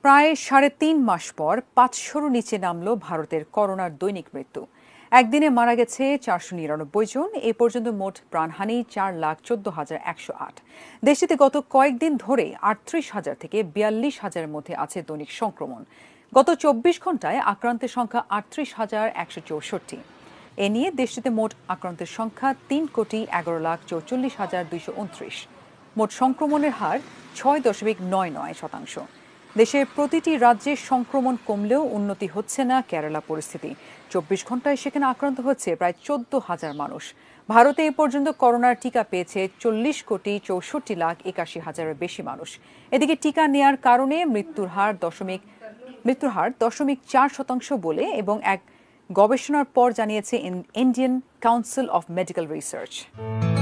প্রায় ৩.৫ মাস পর ৫'শর নিচে নামল ভারতের করোনার দৈনিক মৃত্যু। একদিনে মারা গেছে ৪৯৯ জন। এ পর্যন্ত মোট প্রাণহানি ৪,১৪,১০৮। দেশটিতে গত কয়েকদিন ধরে ৩৮,০০০ থেকে ৪২,০০০-এর মধ্যে আছে দৈনিক সংক্রমণ। গত ২৪ ঘন্টায় আক্রান্তের সংখ্যা ৩৮,১৬৪। এ নিয়ে দেশটিতে মোট আক্রান্তের সংখ্যা ৩,১১,৪৪,২২৯। মোট সংক্রমণের হার ৬.৯৯%। দেশের প্রতিটি রাজ্যে সংক্রমণ কমলেও উন্নতি হচ্ছে না কেরালা পরিস্থিতি। ২৪ ঘন্টায় সেখানে আক্রান্ত হচ্ছে প্রায় ১৪,০০০ মানুষ। ভারতে এ পর্যন্ত করোনার টিকা পেয়েছে ৪০,৬৪,৮১,০০০-এর বেশি মানুষ। এদিকে টিকা নেয়ার কারণে মৃত্যুর হার ০.৪% বলে এবং এক গবেষণার পর জানিয়েছে Indian Council of Medical research.